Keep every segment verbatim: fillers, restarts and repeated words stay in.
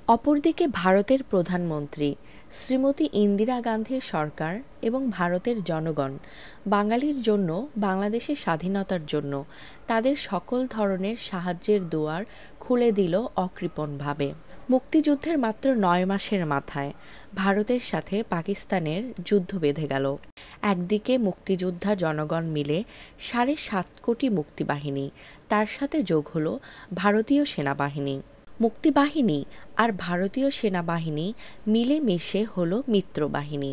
অপরদিকে ভারতের প্রধানমন্ত্রী শ্রীমতী ইন্দিরা গান্ধীর সরকার এবং ভারতের জনগণ বাঙালির জন্য, বাংলাদেশের স্বাধীনতার জন্য তাদের সকল ধরনের সাহায্যের দুয়ার খুলে দিল অকৃপণভাবে। মুক্তিযুদ্ধের মাত্র নয় মাসের মাথায় ভারতের সাথে পাকিস্তানের যুদ্ধ বেঁধে গেল। একদিকে মুক্তিযোদ্ধা জনগণ মিলে সাড়ে সাত কোটি মুক্তিবাহিনী, তার সাথে যোগ হলো ভারতীয় সেনাবাহিনী। মুক্তিবাহিনী আর ভারতীয় সেনাবাহিনী মিলেমিশে হলো মিত্রবাহিনী।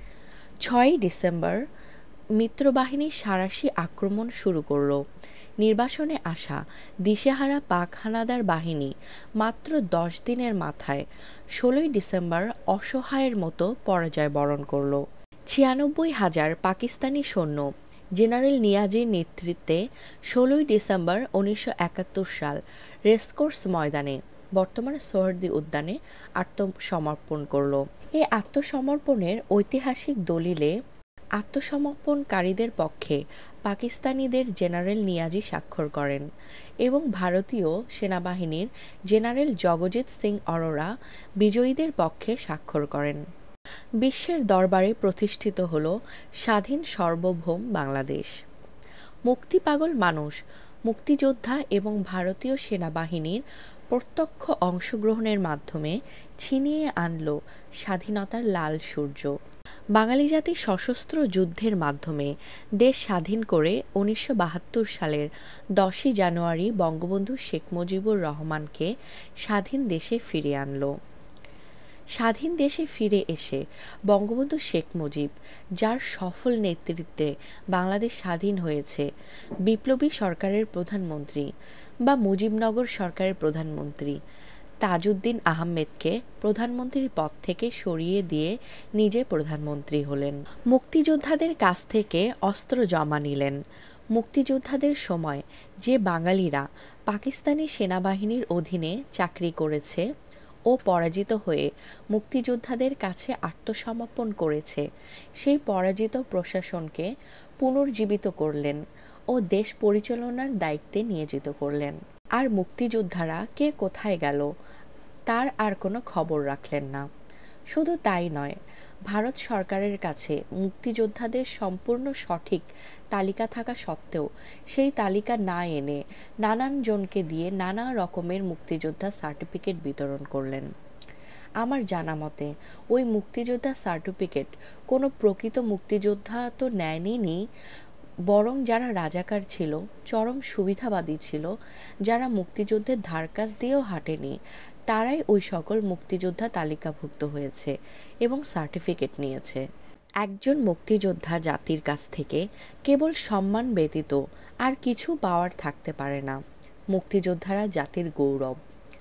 ছয়ই ডিসেম্বর মিত্রবাহিনী সাঁড়াশি আক্রমণ শুরু করল। নির্বাসনে আসা দিশেহারা পাক হানাদার বাহিনী মাত্র দশ দিনের মাথায় ষোলোই ডিসেম্বর অসহায়ের মতো পরাজয় বরণ করল। ছিয়ানব্বই হাজার পাকিস্তানি সৈন্য জেনারেল নিয়াজির নেতৃত্বে ষোলোই ডিসেম্বর উনিশশো একাত্তর সাল রেসকোর্স ময়দানে, বর্তমানে সোহরাওয়ার্দী উদ্যানে আত্মসমর্পণ করল। এই আত্মসমর্পণের ঐতিহাসিক দলিলে আত্মসমর্পণকারীদের পক্ষে পাকিস্তানিদের জেনারেল নিয়াজি স্বাক্ষর করেন এবং ভারতীয় সেনাবাহিনীর জেনারেল জগজিৎ সিং অরোরা বিজয়ীদের পক্ষে স্বাক্ষর করেন। বিশ্বের দরবারে প্রতিষ্ঠিত হল স্বাধীন সার্বভৌম বাংলাদেশ। মুক্তিপাগল মানুষ, মুক্তিযোদ্ধা এবং ভারতীয় সেনাবাহিনীর প্রত্যক্ষ অংশগ্রহণের মাধ্যমে ছিনিয়ে আনল স্বাধীনতার লাল সূর্য। বাঙালি জাতি সশস্ত্র যুদ্ধের মাধ্যমে দেশ স্বাধীন করে উনিশশো বাহাত্তর সালের দশই জানুয়ারি বঙ্গবন্ধু শেখ মুজিবুর রহমানকে স্বাধীন দেশে ফিরিয়ে আনল। স্বাধীন দেশে ফিরে এসে বঙ্গবন্ধু শেখ মুজিব, যার সফল নেতৃত্বে বাংলাদেশ স্বাধীন হয়েছে, বিপ্লবী সরকারের প্রধানমন্ত্রী বা মুজিবনগর সরকারের প্রধানমন্ত্রী তাজউদ্দিন আহমেদকে প্রধানমন্ত্রীর পদ থেকে সরিয়ে দিয়ে নিজে প্রধানমন্ত্রী হলেন। মুক্তিযোদ্ধাদের কাছ থেকে অস্ত্র জমা নিলেন। মুক্তিযোদ্ধাদের সময় যে বাঙালিরা পাকিস্তানি সেনাবাহিনীর অধীনে চাকরি করেছে ও পরাজিত হয়ে মুক্তিযোদ্ধাদের কাছে আত্মসমর্পণ করেছে, সেই পরাজিত প্রশাসনকে পুনর্জীবিত করলেন ও দেশ পরিচালনার দায়িত্বে নিয়োজিত করলেন। আর মুক্তিযোদ্ধারা কে কোথায় গেল তার আর কোনো খবর রাখলেন না। শুধু তাই নয়, ভারত সরকারের কাছে মুক্তিযোদ্ধাদের সম্পূর্ণ সঠিক তালিকা থাকা সত্ত্বেও সেই তালিকা না এনে নানান জনকে দিয়ে নানা রকমের মুক্তিযোদ্ধা সার্টিফিকেট বিতরণ করলেন। আমার জানা মতে ওই মুক্তিযোদ্ধা সার্টিফিকেট কোনো প্রকৃত মুক্তিযোদ্ধা তো নেয়নি, বরং যারা রাজাকার ছিল, চরম সুবিধাবাদী ছিল, যারা মুক্তিযুদ্ধের ধারকাজ দিয়েও হাঁটেনি, তারাই ওই সকল মুক্তিযোদ্ধা তালিকাভুক্ত হয়েছে এবং সার্টিফিকেট নিয়েছে। একজন মুক্তিযোদ্ধা জাতির কাছ থেকে কেবল সম্মান ব্যতীত আর কিছু পাওয়ার থাকতে পারে না। মুক্তিযোদ্ধারা জাতির গৌরব।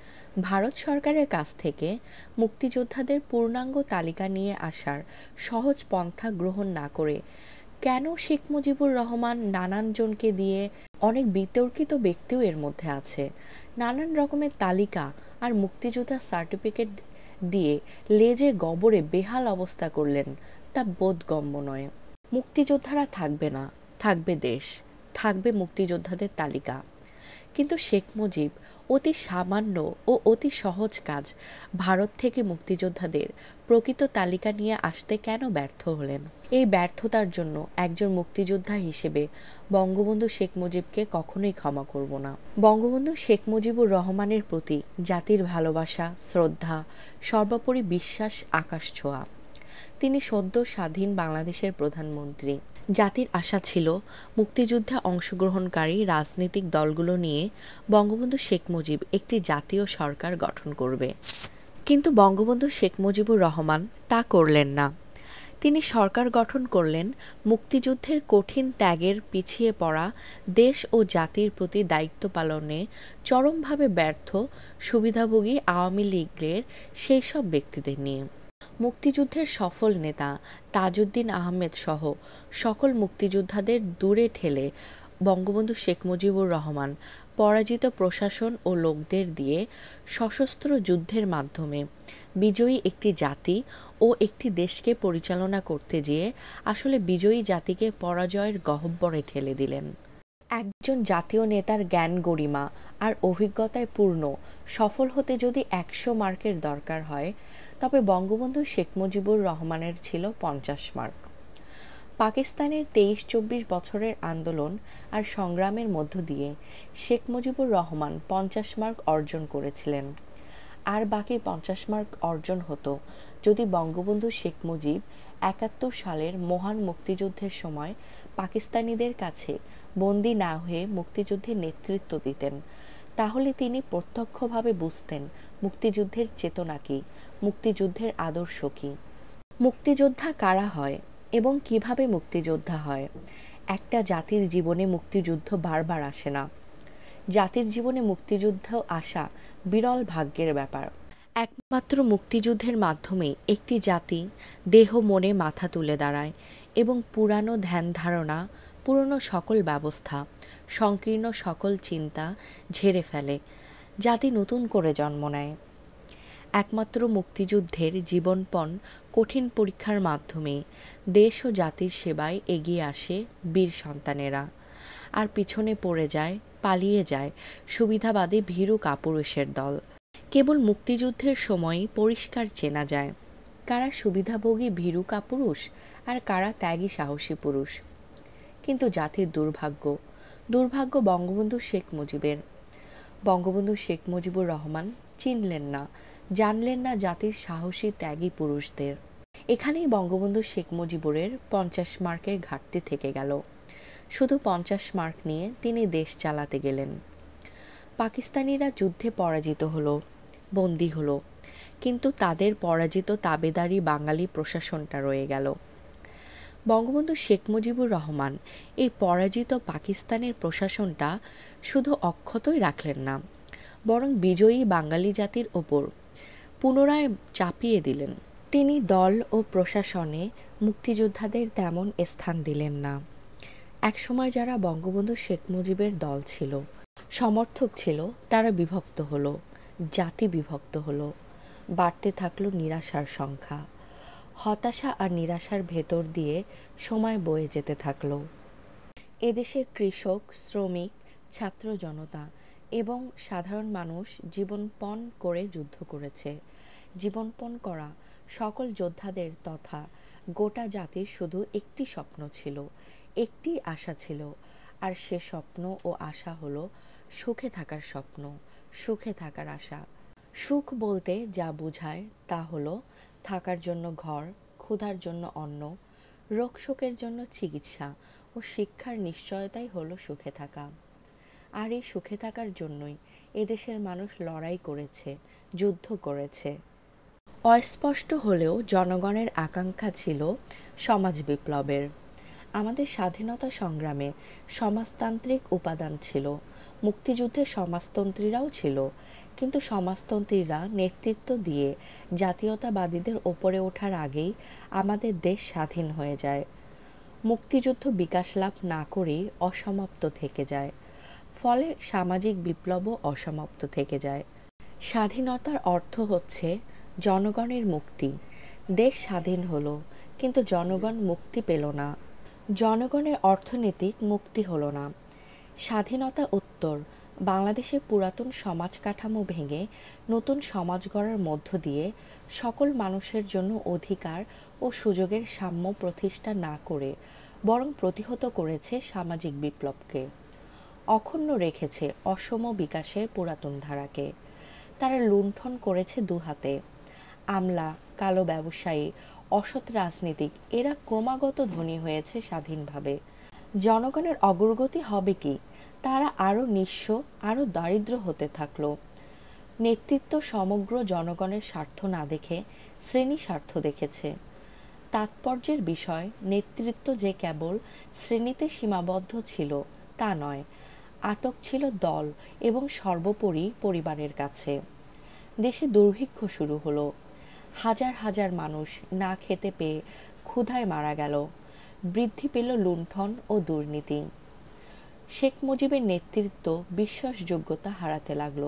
ভারত সরকারের কাছ থেকে মুক্তিযোদ্ধাদের পূর্ণাঙ্গ তালিকা নিয়ে আসার সহজ পন্থা গ্রহণ না করে কেন শেখ মুজিবুর রহমান নানান জনকে দিয়ে, অনেক বিতর্কিত ব্যক্তিও এর মধ্যে আছে, নানান রকমের তালিকা আর মুক্তিযোদ্ধা সার্টিফিকেট দিয়ে লেজে গবরে বেহাল অবস্থা করলেন, তা বোধগম্য নয়। মুক্তিযোদ্ধারা থাকবে না, থাকবে দেশ, থাকবে মুক্তিযোদ্ধাদের তালিকা। কিন্তু শেখ মুজিব অতি সামান্য ও অতি সহজ কাজ ভারত থেকে মুক্তিযোদ্ধাদের প্রকৃত তালিকা নিয়ে আসতে কেন ব্যর্থ হলেন? এই ব্যর্থতার জন্য একজন মুক্তিযোদ্ধা হিসেবে বঙ্গবন্ধু শেখ মুজিবকে কখনোই ক্ষমা করব না। বঙ্গবন্ধু শেখ মুজিবুর রহমানের প্রতি জাতির ভালোবাসা, শ্রদ্ধা, সর্বোপরি বিশ্বাস আকাশ ছোঁয়া। তিনি সদ্য স্বাধীন বাংলাদেশের প্রধানমন্ত্রী। জাতির আশা ছিল মুক্তিযুদ্ধে অংশগ্রহণকারী রাজনৈতিক দলগুলো নিয়ে বঙ্গবন্ধু শেখ মুজিব একটি জাতীয় সরকার গঠন করবে। কিন্তু বঙ্গবন্ধু শেখ মুজিবুর রহমান তা করলেন না। তিনি সরকার গঠন করলেন মুক্তিযুদ্ধের কঠিন ত্যাগের পিছিয়ে পড়া দেশ ও জাতির প্রতি দায়িত্ব পালনে চরমভাবে ব্যর্থ সুবিধাভোগী আওয়ামী লীগের সেই সব ব্যক্তিদের নিয়ে। মুক্তিযুদ্ধের সফল নেতা তাজউদ্দিন আহমেদ সহ সকল মুক্তিযোদ্ধাদের দূরে ঠেলে বঙ্গবন্ধু শেখ মুজিবুর রহমান পরাজিত প্রশাসন ও লোকদের দিয়ে সশস্ত্র যুদ্ধের মাধ্যমে বিজয়ী একটি জাতি ও একটি দেশকে পরিচালনা করতে যেয়ে আসলে বিজয়ী জাতিকে পরাজয়ের গহ্বরে ঠেলে দিলেন। একজন জাতীয় নেতার জ্ঞান গরিমা আর অভিজ্ঞতায় পূর্ণ সফল হতে যদি একশো মার্কের দরকার হয়, তবে বঙ্গবন্ধু শেখ মুজিবুর রহমানের ছিল পঞ্চাশ মার্ক। পাকিস্তানের তেইশ চব্বিশ বছরের আন্দোলন আর সংগ্রামের মধ্য দিয়ে শেখ মুজিবুর রহমান পঞ্চাশ মার্ক অর্জন করেছিলেন। আর বাকি পঞ্চাশ মার্ক অর্জন হতো যদি বঙ্গবন্ধু শেখ মুজিব একাত্তর সালের মহান মুক্তিযুদ্ধের সময় পাকিস্তানিদের কাছে বন্দী না হয়ে মুক্তিযুদ্ধের নেতৃত্ব দিতেন। তাহলে তিনি প্রত্যক্ষভাবে বুঝতেন মুক্তিযুদ্ধের চেতনা কী, মুক্তিযুদ্ধের আদর্শ কী, মুক্তিযোদ্ধা কারা হয় এবং কিভাবে মুক্তিযোদ্ধা হয়। একটা জাতির জীবনে মুক্তিযুদ্ধ বারবার আসে না। জাতির জীবনে মুক্তিযুদ্ধ আসা বিরল ভাগ্যের ব্যাপার। একমাত্র মুক্তিযুদ্ধের মাধ্যমেই একটি জাতি দেহ মনে মাথা তুলে দাঁড়ায় এবং পুরানো ধ্যান ধারণা, পুরনো সকল ব্যবস্থা, সংকীর্ণ সকল চিন্তা ঝেড়ে ফেলে, জাতি নতুন করে জন্ম নেয়। একমাত্র মুক্তিযুদ্ধের জীবনপণ কঠিন পরীক্ষার মাধ্যমে দেশ ও জাতির সেবায় এগিয়ে আসে বীর সন্তানেরা, আর পিছনে পড়ে যায়, পালিয়ে যায় সুবিধাবাদী ভীরু কাপুরুষের দল। কেবল মুক্তিযুদ্ধের সময়ই পরিষ্কার চেনা যায় কারা সুবিধাভোগী ভীরু কাপুরুষ আর কারা ত্যাগী সাহসী পুরুষ। কিন্তু জাতির দুর্ভাগ্য, দুর্ভাগ্য বঙ্গবন্ধু শেখ মুজিবের। বঙ্গবন্ধু শেখ মুজিবুর রহমান চিনলেন না, জানলেন না জাতির সাহসী ত্যাগী পুরুষদের। এখানেই বঙ্গবন্ধু শেখ মুজিবুরের পঞ্চাশ মার্কের ঘাটতি থেকে গেল। শুধু পঞ্চাশ মার্ক নিয়ে তিনি দেশ চালাতে গেলেন। পাকিস্তানিরা যুদ্ধে পরাজিত হলো, বন্দী হলো, কিন্তু তাদের পরাজিত তাবেদারি বাঙালি প্রশাসনটা রয়ে গেল। বঙ্গবন্ধু শেখ মুজিবুর রহমান এই পরাজিত পাকিস্তানের প্রশাসনটা শুধু অক্ষতই রাখলেন না, বরং বিজয়ী বাঙালি জাতির ওপর পুনরায় চাপিয়ে দিলেন। তিনি দল ও প্রশাসনে মুক্তিযোদ্ধাদের তেমন স্থান দিলেন না। একসময় যারা বঙ্গবন্ধু শেখ মুজিবের দল ছিল, সমর্থক ছিল, তারা বিভক্ত হলো, জাতি বিভক্ত হলো। বাড়তে থাকলো নিরাশার সংখ্যা। হতাশা আর নিরাশার ভেতর দিয়ে সময় বয়ে যেতে থাকলো। এদেশে কৃষক, শ্রমিক, ছাত্র জনতা এবং সাধারণ মানুষ জীবনপণ করে যুদ্ধ করেছে। জীবনপণ করা সকল যোদ্ধাদের তথা গোটা জাতির শুধু একটি স্বপ্ন ছিল, একটি আশা ছিল, আর সে স্বপ্ন ও আশা হলো সুখে থাকার স্বপ্ন, সুখে থাকার আশা। সুখ বলতে যা বোঝায় তা হলো থাকার জন্য ঘর, ক্ষুধার জন্য অন্ন, রোগ শোকের জন্য চিকিৎসা ও শিক্ষার নিশ্চয়তাই হলো সুখে থাকা। আর এই সুখে থাকার জন্যই এদেশের মানুষ লড়াই করেছে, যুদ্ধ করেছে। অস্পষ্ট হলেও জনগণের আকাঙ্ক্ষা ছিল সমাজ বিপ্লবের। আমাদের স্বাধীনতা সংগ্রামে সমাজতান্ত্রিক উপাদান ছিল, মুক্তিযুদ্ধে সমাজতন্ত্রীরাও ছিল, কিন্তু সমাজতন্ত্রীরা নেতৃত্ব দিয়ে জাতীয়তাবাদীদের ওপরে ওঠার আগেই আমাদের দেশ স্বাধীন হয়ে যায়। মুক্তিযুদ্ধ বিকাশ লাভ না করেই অসমাপ্ত থেকে যায়, ফলে সামাজিক বিপ্লবও অসমাপ্ত থেকে যায়। স্বাধীনতার অর্থ হচ্ছে জনগণের মুক্তি। দেশ স্বাধীন হলো, কিন্তু জনগণ মুক্তি পেল না, জনগণের অর্থনৈতিক মুক্তি হলো না। স্বাধীনতা উত্তর বাংলাদেশের পুরাতন সমাজ কাঠামো ভেঙে নতুন সমাজ গড়ার মধ্য দিয়ে সকল মানুষের জন্য অধিকার ও সুযোগের সাম্য প্রতিষ্ঠা না করে বরং প্রতিহত করেছে সামাজিক বিপ্লবকে, অক্ষুণ্ণ রেখেছে অসম বিকাশের পুরাতন ধারাকে। তারা লুণ্ঠন করেছে দুহাতে। আমলা, কালো ব্যবসায়ী, অসৎ রাজনীতিক এরা ক্রমাগত ধনী হয়েছে স্বাধীনভাবে। জনগণের অগ্রগতি হবে কি? তারা আরও নিঃস্ব, আরও দারিদ্র হতে থাকলো। নেতৃত্ব সমগ্র জনগণের স্বার্থ না দেখে শ্রেণী স্বার্থ দেখেছে। তাৎপর্যের বিষয়, নেতৃত্ব যে কেবল শ্রেণীতে সীমাবদ্ধ ছিল তা নয়, আটক ছিল দল এবং সর্বোপরি পরিবারের কাছে। দেশে দুর্ভিক্ষ শুরু হলো। হাজার হাজার মানুষ না খেতে পেয়ে ক্ষুধায় মারা গেল। বৃদ্ধি পেল লুণ্ঠন ও দুর্নীতি। শেখ মুজিবের নেতৃত্ব বিশ্বাসযোগ্যতা হারাতে লাগলো।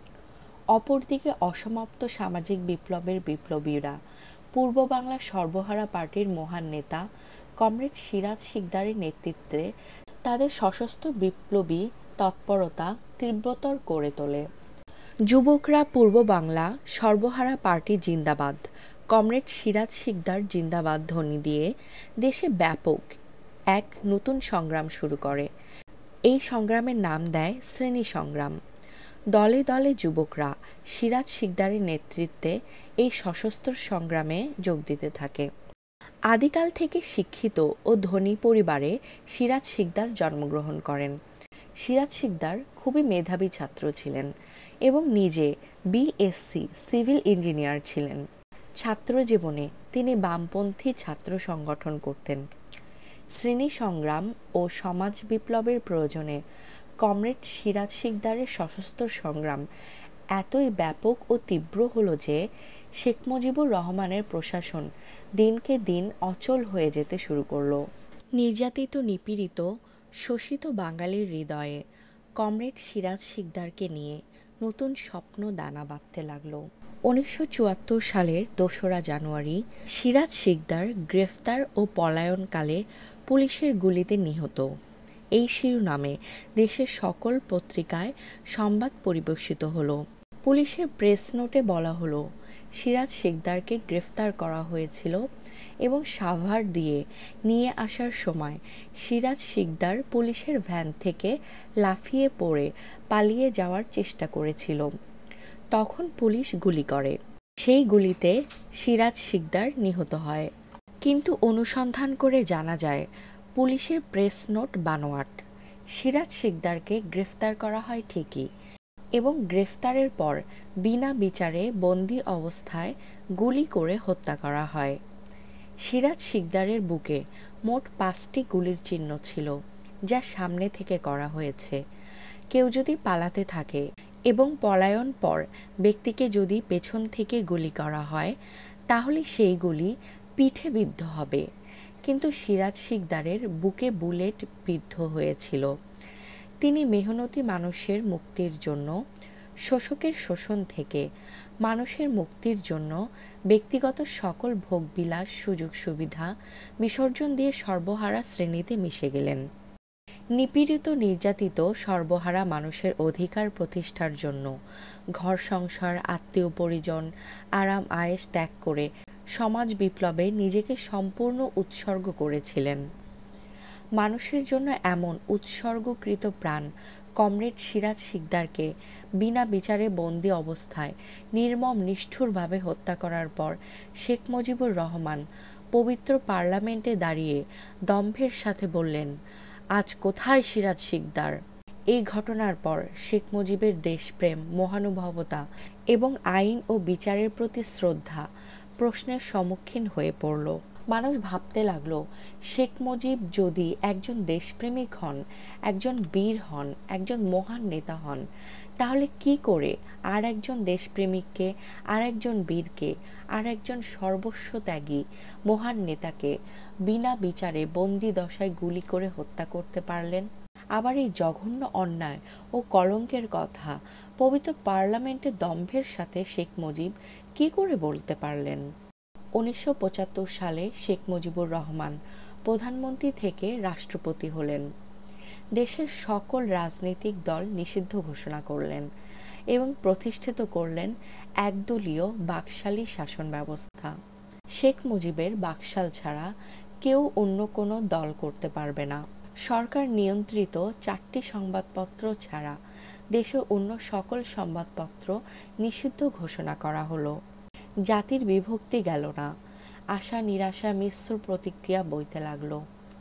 অপরদিকে অসমাপ্ত সামাজিক বিপ্লবের বিপ্লবীরা, পূর্ব বাংলার সর্বহারা পার্টির মহান নেতা কমরেড সিরাজ শিকদারের নেতৃত্বে তাদের সশস্ত্র বিপ্লবী তৎপরতা তীব্রতর করে তোলে। যুবকরা পূর্ব বাংলা সর্বহারা পার্টি জিন্দাবাদ, কমরেড সিরাজ শিকদার জিন্দাবাদ ধ্বনি দিয়ে দেশে ব্যাপক এক নতুন সংগ্রাম শুরু করে। এই সংগ্রামের নাম দেয় শ্রেণী সংগ্রাম। দলে দলে যুবকরা সিরাজ শিকদারের নেতৃত্বে এই সশস্ত্র সংগ্রামে যোগ দিতে থাকে। আদিকাল থেকে শিক্ষিত ও ধনী পরিবারে সিরাজ শিকদার জন্মগ্রহণ করেন। সিরাজ শিকদার খুবই মেধাবী ছাত্র ছিলেন এবং নিজে বিএসসি সিভিল ইঞ্জিনিয়ার ছিলেন। ছাত্র জীবনে তিনি বামপন্থী ছাত্র সংগঠন করতেন। শ্রেণী সংগ্রাম ও সমাজ বিপ্লবের প্রয়োজনে কমরেড সিরাজ শিকদারের সশস্ত্র সংগ্রাম এতই ব্যাপক ও তীব্র হল যে শেখ মুজিবুর রহমানের প্রশাসন দিনকে দিন অচল হয়ে যেতে শুরু করল। নির্যাতিত, নিপীড়িত, শোষিত বাঙালির হৃদয়ে কমরেড সিরাজ শিকদারকে নিয়ে নতুন স্বপ্ন দানা বাঁধতে লাগল। উনিশশো চুয়াত্তর সালের দোসরা জানুয়ারি সিরাজ শিকদার গ্রেফতার ও পলায়নকালে পুলিশের গুলিতে নিহত। এই শিরোনামে দেশের সকল পত্রিকায় সংবাদ পরিবেশিত হলো। পুলিশের প্রেস নোটে বলা হলো, সিরাজ শিকদারকে গ্রেফতার করা হয়েছিল এবং সাভার দিয়ে নিয়ে আসার সময় সিরাজ শিকদার পুলিশের ভ্যান থেকে লাফিয়ে পড়ে পালিয়ে যাওয়ার চেষ্টা করেছিল। তখন পুলিশ গুলি করে। সেই গুলিতে সিরাজ শিকদার নিহত হয়। কিন্তু অনুসন্ধান করে জানা যায় পুলিশের প্রেস নোট বানোয়াট। সিরাজ শিকদারকে গ্রেফতার করা হয় ঠিকই এবং গ্রেফতারের পর বিনা বিচারে বন্দি অবস্থায় গুলি করে হত্যা করা হয়। সিরাজ শিকদারের বুকে মোট পাঁচটি গুলির চিহ্ন ছিল, যা সামনে থেকে করা হয়েছে। কেউ যদি পালাতে থাকে এবং পলায়ন পর ব্যক্তিকে যদি পেছন থেকে গুলি করা হয় তাহলে সেই গুলি পিঠে বিদ্ধ হবে। কিন্তু সিরাজ শিকদারের বুকে বুলেট বিদ্ধ হয়েছিল। তিনি মেহনতি মানুষের মুক্তির জন্য, শোষকের শোষণ থেকে মানুষের মুক্তির জন্য ব্যক্তিগত সকল ভোগবিলাস, সুযোগ সুবিধা বিসর্জন দিয়ে সর্বহারা শ্রেণীতে মিশে গেলেন। নিপীড়িত, নির্যাতিত, সর্বহারা মানুষের অধিকার প্রতিষ্ঠার জন্য ঘর সংসার, আত্মীয় পরিজন, আরাম আয়েশ ত্যাগ করে সমাজ বিপ্লবে নিজেকে সম্পূর্ণ উৎসর্গ করেছিলেন। মানুষের জন্য এমন উৎসর্গকৃত প্রাণ কমরেড সিরাজ শিকদারকে বিনা বিচারে বন্দি অবস্থায় নির্মম নিষ্ঠুরভাবে হত্যা করার পর শেখ মুজিবুর রহমান পবিত্র পার্লামেন্টে দাঁড়িয়ে দম্ভের সাথে বললেন, আজ কোথায় সিরাজ শিকদার? এই ঘটনার পর শেখ মুজিবের দেশপ্রেম, মহানুভবতা এবং আইন ও বিচারের প্রতি শ্রদ্ধা প্রশ্নের সম্মুখীন হয়ে পড়ল। মানুষ ভাবতে লাগলো, শেখ মুজিব যদি একজন দেশপ্রেমিক হন, একজন বীর হন, একজন মহান নেতা হন, তাহলে কি করে আর একজন দেশপ্রেমিককে, আর একজন বীরকে, আর একজন সর্বস্ব ত্যাগী মহান নেতাকে বিনা বিচারে বন্দি দশায় গুলি করে হত্যা করতে পারলেন? আবার এই জঘন্য অন্যায় ও কলঙ্কের কথা পবিত্র পার্লামেন্টে দম্ভের সাথে শেখ মুজিব কি করে বলতে পারলেন? উনিশশো পঁচাত্তর সালে শেখ মুজিবুর রহমান প্রধানমন্ত্রী থেকে রাষ্ট্রপতি হলেন। দেশের সকল রাজনৈতিক দল নিষিদ্ধ ঘোষণা করলেন এবং প্রতিষ্ঠিত করলেন একদলীয় বাকশালী শাসন ব্যবস্থা। শেখ মুজিবের বাকশাল ছাড়া কেউ অন্য কোনো দল করতে পারবে না। সরকার নিয়ন্ত্রিত চারটি সংবাদপত্র ছাড়া দেশের অন্য সকল সংবাদপত্র নিষিদ্ধ ঘোষণা করা হলো। জাতির বিভক্তি গেল না, আশা নিরাশা মিশ্র প্রতিক্রিয়া বইতে লাগলো।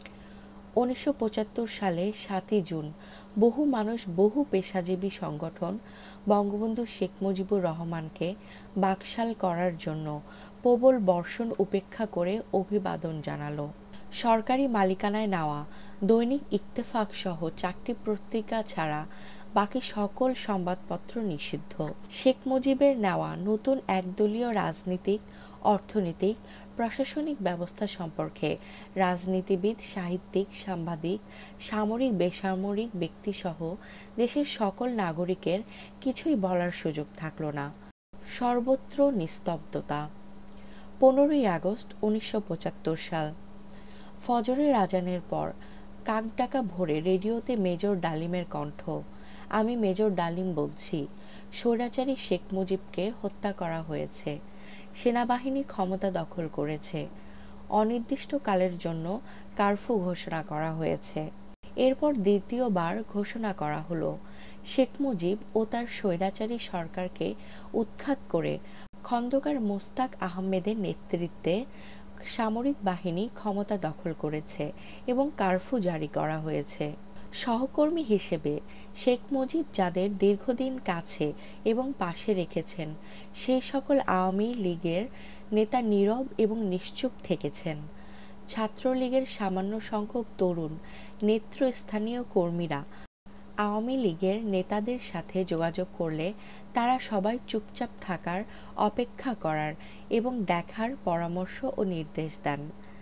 উনিশশো পঁচাত্তর সালে সাতই জুন বহু মানুষ, বহু পেশাজীবী সংগঠন বঙ্গবন্ধু শেখ মুজিবুর রহমানকে বাকশাল করার জন্য প্রবল বর্ষণ উপেক্ষা করে অভিবাদন জানালো। সরকারি মালিকানায় নেওয়া দৈনিক ইত্তেফাক সহ চারটি পত্রিকা ছাড়া বাকি সকল সংবাদপত্র নিষিদ্ধ। শেখ মুজিবের নেওয়া নতুন একদলীয় রাজনীতিক, অর্থনৈতিক, প্রশাসনিক ব্যবস্থা সম্পর্কে রাজনীতিবিদ, সাহিত্যিক, সাংবাদিক, সামরিক, বেসামরিক ব্যক্তিসহ দেশের সকল নাগরিকের কিছুই বলার সুযোগ থাকল না। সর্বত্র নিস্তব্ধতা। পনেরোই আগস্ট উনিশশো পঁচাত্তর সাল। ফজরের আজানের পর কাকডাকা ভোরে রেডিওতে মেজর ডালিমের কণ্ঠ। আমি মেজর ডালিম বলছি, স্বৈরাচারী শেখ মুজিবকে হত্যা করা হয়েছে। সেনাবাহিনী ক্ষমতা দখল করেছে। অনির্দিষ্টকালের জন্য কারফিউ ঘোষণা করা হয়েছে। এরপর দ্বিতীয়বার ঘোষণা করা হলো শেখ মুজিব ও তার স্বৈরাচারী সরকারকে উৎখাত করে খন্দকার মোস্তাক আহমেদের নেতৃত্বে সামরিক বাহিনী ক্ষমতা দখল করেছে এবং কারফিউ জারি করা হয়েছে। সহকর্মী হিসেবে শেখ মুজিব যাদের দীর্ঘদিন কাছে এবং পাশে রেখেছেন, সেই সকল আওয়ামী লীগের নেতা নীরব এবং নিশ্চুপ থেকেছেন। ছাত্রলীগের সামান্য সংখ্যক তরুণ নেতৃস্থানীয় কর্মীরা আওয়ামী লীগের নেতাদের সাথে যোগাযোগ করলে তারা সবাই চুপচাপ থাকার, অপেক্ষা করার এবং দেখার পরামর্শ ও নির্দেশ দেন।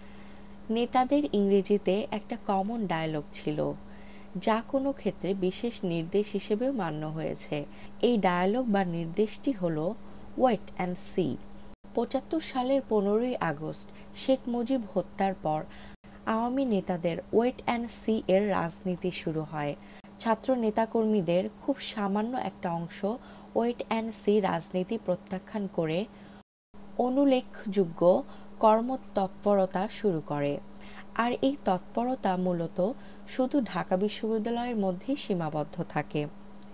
নেতাদের ইংরেজিতে একটা কমন ডায়ালগ ছিল, যা কোনো ক্ষেত্রে বিশেষ নির্দেশ হিসেবেও মান্য হয়েছে। এই ডায়ালগ বা নির্দেশটি হল ওয়েট অ্যান্ড সি। পঁচাত্তর সালের পনেরোই আগস্ট শেখ মুজিব হত্যার পর আওয়ামী নেতাদের ওয়েট অ্যান্ড সি এর রাজনীতি শুরু হয়। ছাত্র নেতাকর্মীদের খুব সামান্য একটা অংশ ওয়েট অ্যান্ড সি রাজনীতি প্রত্যাখ্যান করে অনুল্লেখযোগ্য কর্মতৎপরতা শুরু করে। আর এই তৎপরতা মূলত শুধু ঢাকা বিশ্ববিদ্যালয়ের মধ্যেই সীমাবদ্ধ থাকে।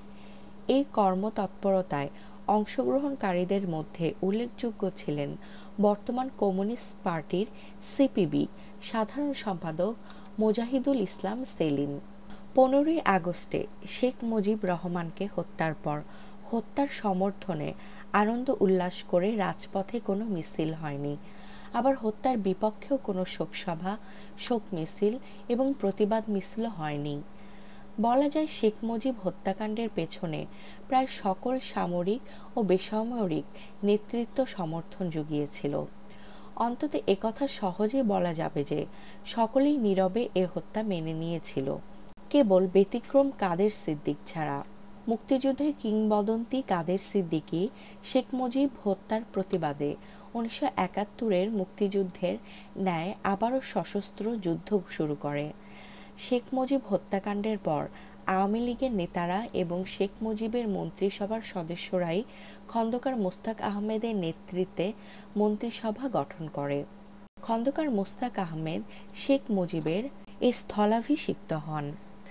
এই কর্মতৎপরতায় অংশগ্রহণকারীদের মধ্যে উল্লেখযোগ্য ছিলেন বর্তমান কমিউনিস্ট পার্টির সিপিবি সাধারণ সম্পাদক মোজাহিদুল ইসলাম সেলিম। পনেরোই আগস্টে শেখ মুজিব রহমানকে হত্যার পর হত্যার সমর্থনে আনন্দ উল্লাস করে রাজপথে কোনো মিছিল হয়নি। আবার হত্যার বিপক্ষেও কোনো শোকসভা, শোক মিছিল এবং প্রতিবাদ মিছিলও হয়নি। বলা যায় শেখ মুজিব হত্যাকাণ্ডের পেছনে প্রায় সকল সামরিক ও বেসামরিক নেতৃত্ব সমর্থন জুগিয়েছিল। অন্তত একথা সহজে বলা যাবে যে সকলেই নীরবে এ হত্যা মেনে নিয়েছিল, কেবল ব্যতিক্রম কাদের সিদ্দিক ছাড়া। মুক্তিযুদ্ধের কিংবদন্তি কাদের সিদ্দিকী শেখ মুজিব হত্যার প্রতিবাদে উনিশশো একাত্তরের মুক্তিযুদ্ধের ন্যায় আবারও সশস্ত্র যুদ্ধ শুরু করে। শেখ মুজিব হত্যাকাণ্ডের পর আওয়ামী লীগের নেতারা এবং শেখ মুজিবের মন্ত্রিসভার সদস্যরাই খন্দকার মোস্তাক আহমেদের নেতৃত্বে মন্ত্রিসভা গঠন করে। খন্দকার মোস্তাক আহমেদ শেখ মুজিবের স্থলাভিষিক্ত হন।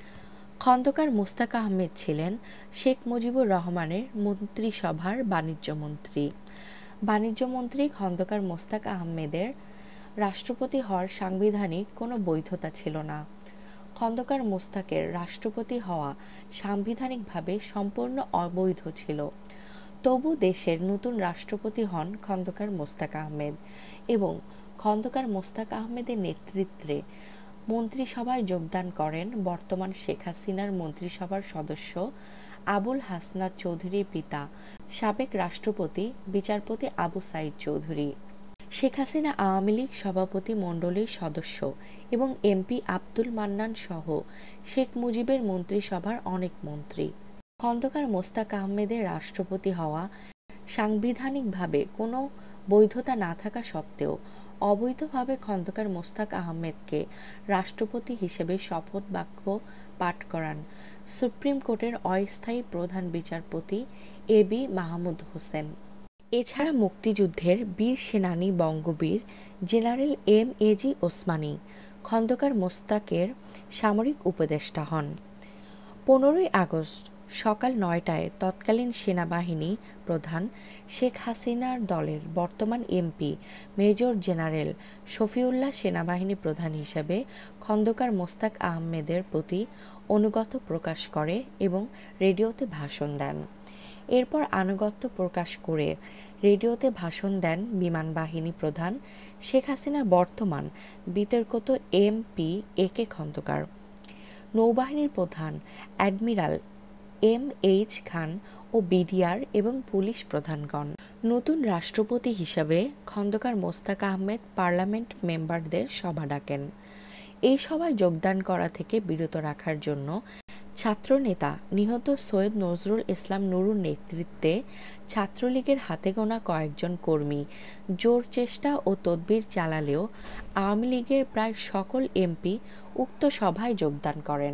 খন্দকার মোস্তাক আহমেদ ছিলেন শেখ মুজিবুর রহমানের মন্ত্রিসভার বাণিজ্য মন্ত্রী। বাণিজ্য মন্ত্রী খন্দকার মোস্তাক আহমেদের রাষ্ট্রপতি হওয়ার সাংবিধানিক কোনো বৈধতা ছিল না। খন্দকার মোস্তাকের রাষ্ট্রপতি হওয়া সাংবিধানিকভাবে সম্পূর্ণ অবৈধ ছিল। তবু দেশের নতুন রাষ্ট্রপতি হন খন্দকার মোস্তাক আহমেদ এবং খন্দকার মোস্তাক আহমেদের নেতৃত্বে মন্ত্রিসভায় যোগদান করেন বর্তমান শেখ হাসিনার মন্ত্রিসভার সদস্য আবুল হাসনাত চৌধুরীর পিতা, সাবেক রাষ্ট্রপতি বিচারপতি আবু সাইদ চৌধুরী। শেখ হাসিনা আওয়ামী লীগ সভাপতি মণ্ডলীর সদস্য এবং এমপি আব্দুল মান্নান সহ শেখ মুজিবের মন্ত্রিসভার অনেক মন্ত্রী। খন্দকার মোস্তাক আহমেদের রাষ্ট্রপতি হওয়া সাংবিধানিকভাবে কোনো বৈধতা না থাকা সত্ত্বেও অবৈধভাবে খন্দকার মোস্তাক আহমেদকে রাষ্ট্রপতি হিসেবে শপথ বাক্য পাঠ করান সুপ্রিম কোর্টের অস্থায়ী প্রধান বিচারপতি এ বি মাহমুদ হোসেন। এছাড়া মুক্তিযুদ্ধের বীর সেনানী বঙ্গবীর general M A G Osmani Khandaker মোস্তাকের সামরিক উপদেষ্টা হন। পনেরোই আগস্ট সকাল নয়টায় তৎকালীন সেনাবাহিনী প্রধান শেখ হাসিনার দলের বর্তমান এমপি মেজর জেনারেল শফিউল্লাহ সেনাবাহিনী প্রধান হিসেবে খন্দকার মোস্তাক আহমেদের প্রতি আনুগত্য প্রকাশ করে এবং রেডিওতে ভাষণ দেন। এরপর আনুগত্য প্রকাশ করে রেডিওতে ভাষণ দেন বিমান বাহিনী প্রধান শেখ হাসিনার বর্তমান বিতর্কিত এমপি এ কে খন্দকার, নৌবাহিনীর প্রধান অ্যাডমিরাল এম এইচ খান ও বিডিআর এবং পুলিশ প্রধানগণ। নতুন রাষ্ট্রপতি হিসাবে খন্দকার মোস্তাক আহমেদ পার্লামেন্ট মেম্বারদের সভা ডাকেন। এই সভায় যোগদান করা থেকে বিরত রাখার জন্য ছাত্রনেতা নিহত সৈয়দ নজরুল ইসলাম নুরুর নেতৃত্বে ছাত্রলীগের হাতে গোনা কয়েকজন কর্মী জোর চেষ্টা ও তদবির চালালেও আওয়ামী লীগের প্রায় সকল এমপি উক্ত সভায় যোগদান করেন।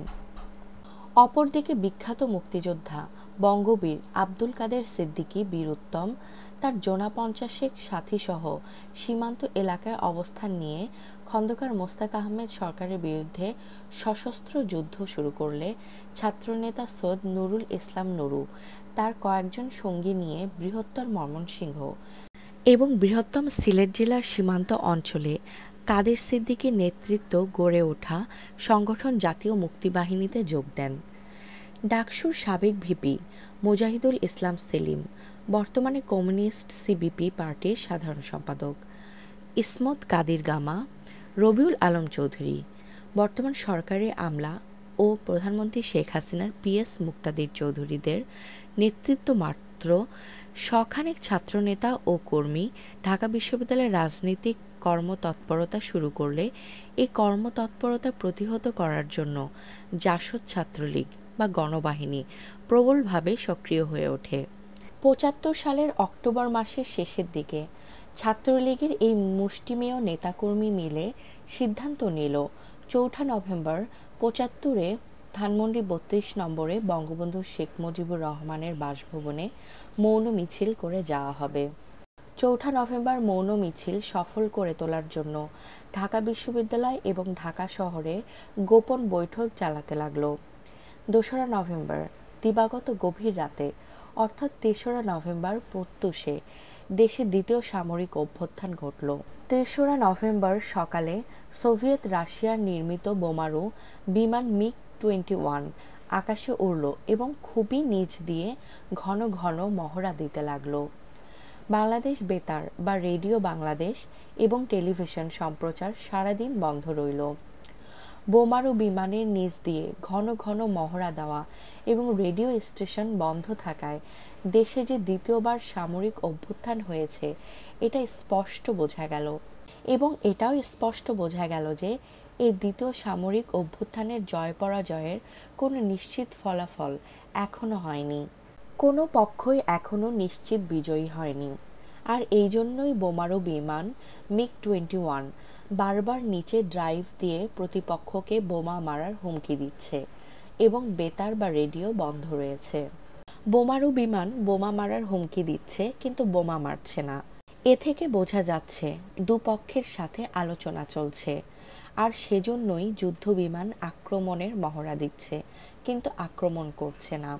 অপরদিকে বিখ্যাত মুক্তিযোদ্ধা বঙ্গবীর আব্দুল কাদের সিদ্দিকী বীরুত্তম তার জোনা পঞ্চাশেক সাথীসহ সীমান্ত এলাকায় অবস্থান নিয়ে খন্দকার মোস্তাক আহমেদ সরকারের বিরুদ্ধে সশস্ত্র যুদ্ধ শুরু করলে ছাত্রনেতা সৈয়দ নুরুল ইসলাম নুরু তার কয়েকজন সঙ্গী নিয়ে বৃহত্তর ময়মনসিংহ এবং বৃহত্তম সিলেট জেলার সীমান্ত অঞ্চলে কাদের সিদ্দিকীর নেতৃত্ব গড়ে ওঠা সংগঠন জাতীয় মুক্তিবাহিনীতে যোগ দেন। ডাকসুর সাবেক ভিপি মুজাহিদুল ইসলাম সেলিম বর্তমানে কমিউনিস্ট সিবিপি পার্টির সাধারণ সম্পাদক, ইসমত কাদির গামা, রবিউল আলম চৌধুরী বর্তমান সরকারি আমলা ও প্রধানমন্ত্রী শেখ হাসিনার পিএস মুক্তাদির চৌধুরীদের নেতৃত্ব মাত্র শখানেক ছাত্রনেতা ও কর্মী ঢাকা বিশ্ববিদ্যালয়ের রাজনৈতিক কর্মতৎপরতা শুরু করলে এই কর্মতৎপরতা প্রতিহত করার জন্য জাসদ ছাত্রলীগ বা গণবাহিনী প্রবলভাবে সক্রিয় হয়ে ওঠে। পঁচাত্তর সালের অক্টোবর মাসের শেষের দিকে ছাত্রলীগের এই মুষ্টিমেয় নেতাকর্মী মিলে সিদ্ধান্ত নিল চৌঠা নভেম্বর পঁচাত্তরে ধানমন্ডি বত্রিশ নম্বরে বঙ্গবন্ধু শেখ মুজিবুর রহমানের বাসভবনে মৌন মিছিল করে যাওয়া হবে। চৌঠা নভেম্বর মৌন মিছিল সফল করে তোলার জন্য ঢাকা বিশ্ববিদ্যালয় এবং ঢাকা শহরে গোপন বৈঠক চালাতে লাগলো। দোসরা নভেম্বর দিবাগত গভীর রাতে অর্থাৎ তেসরা নভেম্বর প্রত্যুষে দেশে দ্বিতীয় সামরিক অভ্যুত্থান ঘটল। তেসরা নভেম্বর সকালে সোভিয়েত রাশিয়ার নির্মিত বোমারু বিমান মিগ টোয়েন্টি ওয়ান আকাশে উড়ল এবং খুবই নিচ দিয়ে ঘন ঘন মহড়া দিতে লাগলো। বাংলাদেশ বেতার বা রেডিও বাংলাদেশ এবং টেলিভিশন সম্প্রচার সারাদিন বন্ধ রইল। বোমারু বিমানের নিচ দিয়ে ঘন ঘন মহড়া দেওয়া এবং রেডিও স্টেশন বন্ধ থাকায় দেশে যে দ্বিতীয়বার সামরিক অভ্যুত্থান হয়েছে এটা স্পষ্ট বোঝা গেল এবং এটাও স্পষ্ট বোঝা গেল যে এই দ্বিতীয় সামরিক অভ্যুত্থানের জয় পরাজয়ের কোনো নিশ্চিত ফলাফল এখনো হয়নি, কোনো পক্ষই এখনো নিশ্চিত বিজয়ী হয়নি। আর এই জন্যই বোমারু বিমান মিগ টোয়েন্টি ওয়ান বারবার নিচে ড্রাইভ দিয়ে প্রতিপক্ষকে বোমা মারার হুমকি দিচ্ছে এবং বেতার বা রেডিও বন্ধ রয়েছে। বোমারু বিমান বোমা মারার হুমকি দিচ্ছে কিন্তু বোমা মারছে না। এ থেকে বোঝা যাচ্ছে দুপক্ষের সাথে আলোচনা চলছে, আর সেজন্যই যুদ্ধ বিমান আক্রমণের মহড়া দিচ্ছে কিন্তু আক্রমণ করছে না।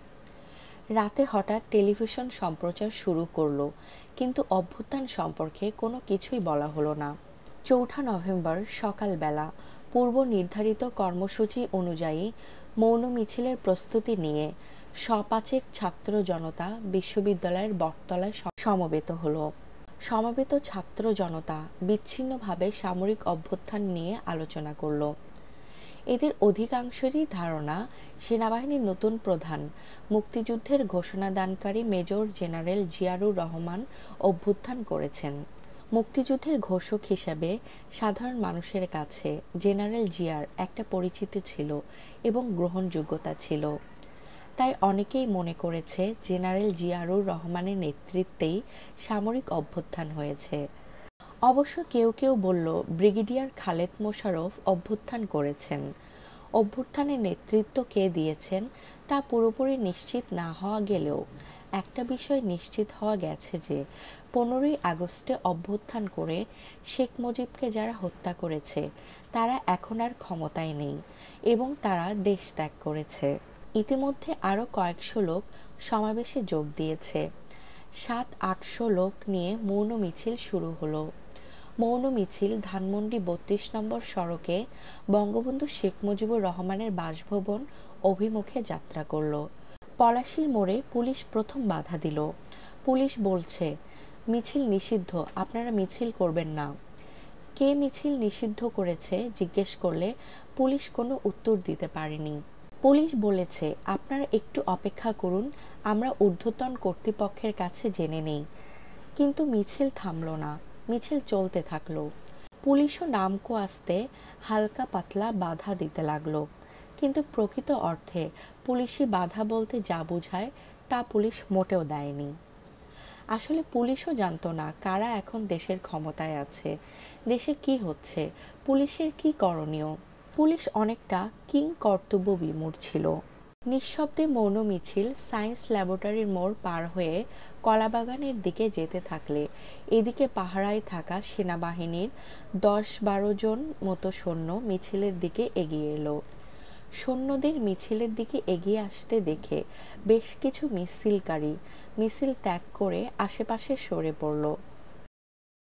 রাতে হঠাৎ টেলিভিশন সম্প্রচার শুরু করলো কিন্তু অভ্যুত্থান সম্পর্কে কোনো কিছুই বলা হলো না। চৌঠা নভেম্বর সকালবেলা পূর্ব নির্ধারিত কর্মসূচি অনুযায়ী মৌন মিছিলের প্রস্তুতি নিয়ে শপাঁচেক ছাত্র জনতা বিশ্ববিদ্যালয়ের বটতলায় সমবেত হলো। সমবেত ছাত্র জনতা বিচ্ছিন্নভাবে সামরিক অভ্যুত্থান নিয়ে আলোচনা করলো। এদের অধিকাংশেরই ধারণা সেনাবাহিনীর নতুন প্রধান মুক্তিযুদ্ধের ঘোষণাদানকারী মেজর জেনারেল জিয়াউর রহমান অভ্যুত্থান করেছেন। মুক্তিযুদ্ধের ঘোষক হিসেবে সাধারণ মানুষের কাছে জেনারেল জিয়ার একটা পরিচিতি ছিল এবং গ্রহণযোগ্যতা ছিল। তাই অনেকেই মনে করেছে জেনারেল জিয়াউর রহমানের নেতৃত্বেই সামরিক অভ্যুত্থান হয়েছে। অবশ্য কেউ কেউ বলল ব্রিগেডিয়ার খালেদ মোশাররফ অভ্যুত্থান করেছেন। অভ্যুত্থানের নেতৃত্ব কে দিয়েছেন তা পুরোপুরি নিশ্চিত না হওয়া গেলেও একটা বিষয় নিশ্চিত হওয়া গেছে যে পনেরোই আগস্টে অভ্যুত্থান করে শেখ মুজিবকে যারা হত্যা করেছে তারা এখন আর ক্ষমতায় নেই এবং তারা দেশ ত্যাগ করেছে। ইতিমধ্যে আরও কয়েকশো লোক সমাবেশে যোগ দিয়েছে। সাত আটশো লোক নিয়ে মৌন মিছিল শুরু হলো। মৌন মিছিল ধানমন্ডি বত্রিশ নম্বর সড়কে বঙ্গবন্ধু শেখ মুজিবুর রহমানের বাসভবন অভিমুখে যাত্রা করল। পলাশীর মোড়ে পুলিশ প্রথম বাধা দিল। পুলিশ বলছে, মিছিল নিষিদ্ধ, আপনারা মিছিল করবেন না। কে মিছিল নিষিদ্ধ করেছে জিজ্ঞেস করলে পুলিশ কোনো উত্তর দিতে পারেনি। পুলিশ বলেছে, আপনারা একটু অপেক্ষা করুন, আমরা ঊর্ধ্বতন কর্তৃপক্ষের কাছে জেনে নেই। কিন্তু মিছিল থামল না, মিছিল চলতে থাকলো। পুলিশও নামকো আসতে হালকা পাতলা বাধা দিতে লাগলো, কিন্তু প্রকৃত অর্থে পুলিশি বাধা বলতে যা বোঝায় তা পুলিশ মোটেও দেয়নি। আসলে পুলিশও জানতো না কারা এখন দেশের ক্ষমতায় আছে, দেশে কি হচ্ছে, পুলিশের কি করণীয়। পুলিশ অনেকটা কিং কর্তব্য বিমূঢ় ছিল। নিঃশব্দে মৌন মিছিল সায়েন্স ল্যাবরেটরির মোড় পার হয়ে কলাবাগানের দিকে যেতে থাকলে এদিকে পাহারায় থাকা সেনাবাহিনীর দশ বারো জন মতো সৈন্য মিছিলের দিকে এগিয়ে এলো। সৈন্যদের মিছিলের দিকে এগিয়ে আসতে দেখে বেশ কিছু মিছিলকারী মিছিল ত্যাগ করে আশেপাশে সরে পড়ল।